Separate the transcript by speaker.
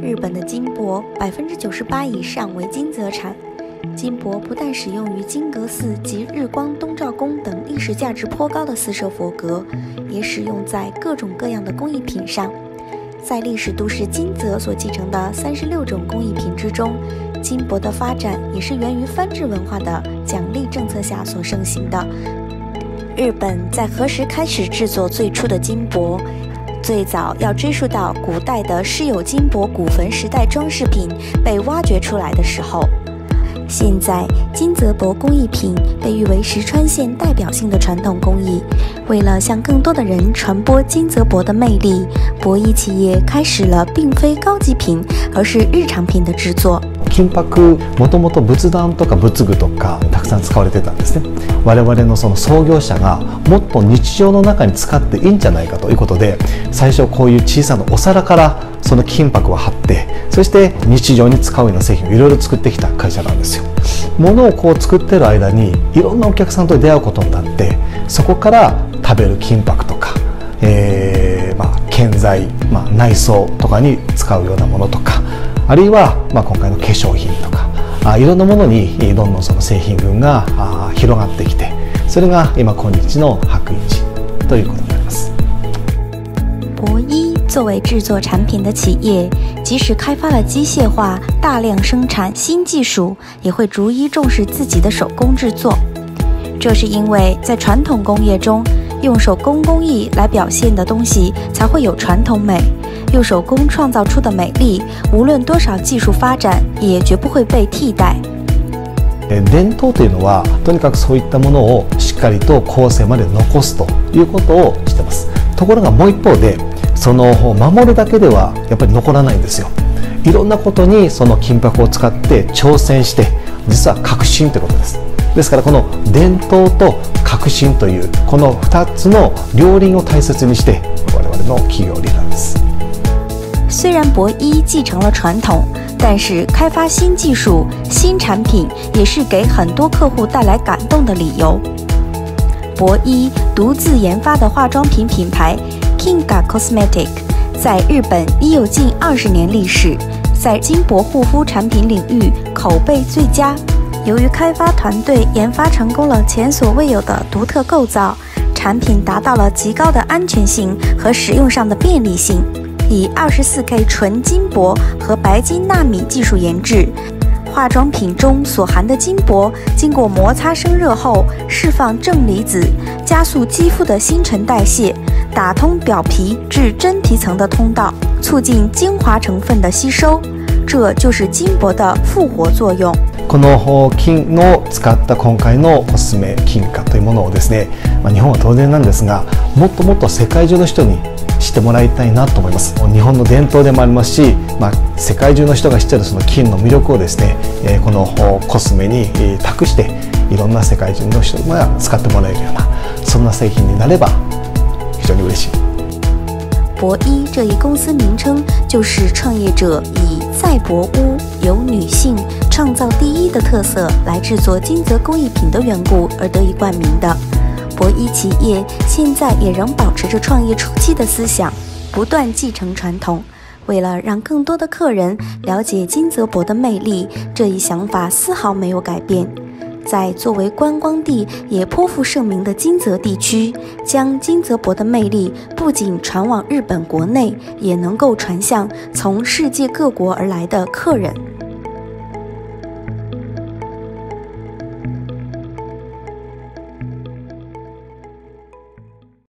Speaker 1: 日本的金箔98%以上为金泽产。金箔不但使用于金阁寺及日光东照宫等历史价值颇高的寺舍佛阁，也使用在各种各样的工艺品上。在历史都市金泽所继承的36种工艺品之中，金箔的发展也是源于藩治文化的奖励政策下所盛行的。日本在何时开始制作最初的金箔？最早要追溯到古代的施有金箔古坟时代装饰品被挖掘出来的时候。现在金泽箔工艺品被誉为石川县代表性的传统工艺。为了向更多的人传播金泽箔的魅力，箔艺企业开始了并非高级品而是日常品的制作。
Speaker 2: 金箔もともと仏壇とか仏具とかたくさん使われてたんですね。我々のその創業者がもっと日常の中に使っていいんじゃないかということで、最初こういう小さなお皿からその金箔を貼って、そして日常に使うような製品をいろいろ作ってきた会社なんですよ。物をこう作ってる間にいろんなお客さんと出会うことになって、そこから食べる金箔とか、建材、内装とかに使うようなものとか、あるいは、今回の化粧品とかいろんなものにどんどんその製品群が広がってきて、それが今日の白市ということになります。
Speaker 1: 博一作为制作产品的企业，即使开发了机械化、大量生产新技术，也会逐一重视自己的手工制作。这是因为在传统工业中，用手工工艺来表现的东西才会有传统美。用手工创造出的美丽，无论多少技术发展，也绝不会被替代。
Speaker 2: 伝統というのはとにかくそういったものをしっかりと後世まで残すということをしてます。ところがもう一方で、その守るだけではやっぱり残らないんですよ。いろんなことにその金箔を使って挑戦して、実は革新ということです。ですからこの伝統と革新というこの2つの両輪を大切にして我々の企業理念です。
Speaker 1: 虽然博一继承了传统，但是开发新技术、新产品也是给很多客户带来感动的理由。博一独自研发的化妆品品牌 Kinga Cosmetic 在日本已有近20年历史，在金箔护肤产品领域口碑最佳。由于开发团队研发成功了前所未有的独特构造，产品达到了极高的安全性和使用上的便利性。以24K 纯金箔和白金纳米技术研制，化妆品中所含的金箔经过摩擦生热后，释放正离子，加速肌肤的新陈代谢，打通表皮至真皮层的通道，促进精华成分的吸收。这就是金箔的复活作用。
Speaker 2: この金の使った今回のコスメ金貨というものをですね、日本は当然なんですが、もっともっと世界中の人に知ってもらいたいなと思います。日本の伝統でもありますし、世界中の人が知っているその金の魅力をですね、このコスメに託していろんな世界中の人が使ってもらえるようなそんな製品になれば非常に嬉しい。
Speaker 1: 博一这一公司名称就是创业者以在博屋由女性创造第一的特色来制作金泽工艺品的缘故而得以冠名的。博一企业现在也仍保持着创业初期的思想，不断继承传统。为了让更多的客人了解金泽箔的魅力，这一想法丝毫没有改变。在作为观光地也颇负盛名的金泽地区，将金泽箔的魅力不仅传往日本国内，也能够传向从世界各国而来的客人。